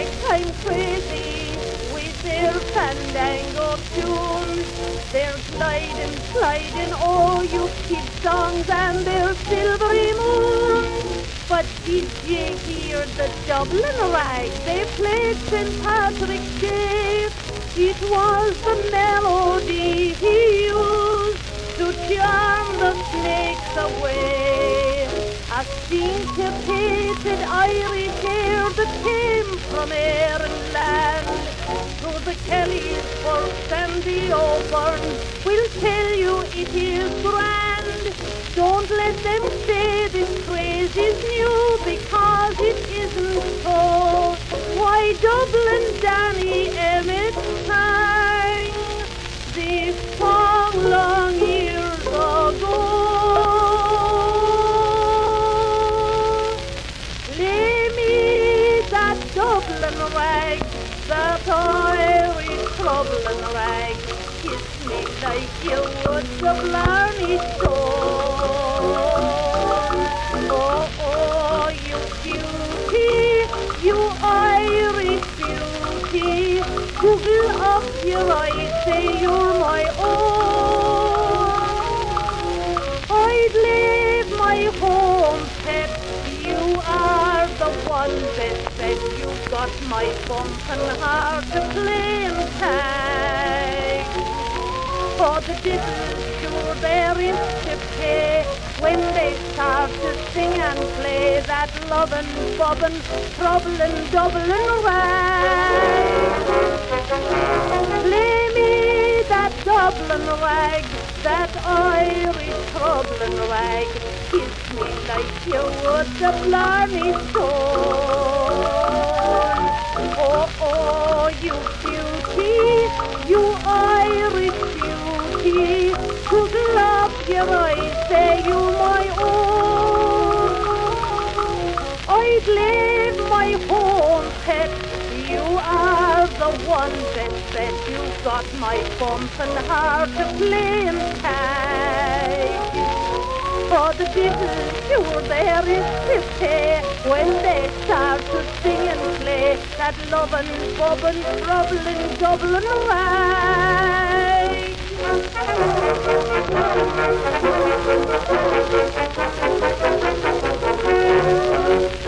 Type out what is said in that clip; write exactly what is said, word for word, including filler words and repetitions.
ragtime crazy with their fandango tunes. They're gliding, sliding, oh, you keep songs and their silvery moons. But did you hear the Dublin rag they played Saint Patrick's Day? It was the melody he used to charm the snakes away. A syncopated Irish air that came from air and land. So the Kellys, Burkes and the O'Byrnes will tell you it is grand. Don't let them say this craze is new, because it isn't so. Why, Dublin Danny Emmett sang this song long years ago. Lay me that Dublin rag, that Irish Dublin rag, kiss me like you would the Blarney Stone. Oh, oh, you beauty, you Irish beauty, google up your eyes, say you're my own. I'd leave my home pet, you are the one best bet. You've got my bumpin' heart to play and tag. For the diddle, sure there is to pay when they start to sing and play that lovin', bobbin', troublin', Dublin rag. Play me that Dublin rag, that Irish troublin' rag, kiss me like you would the Blarney Stone. Oh, oh, you beauty, you Irish beauty, google up your eyes, say you're my own. I'd leave my home pet, you are the one best bet. You've got my bumpin' heart to play and tag. For the diddle, sure there is to pay when they start to sing and play that lovin', bobbin', troublin', Dublin rag.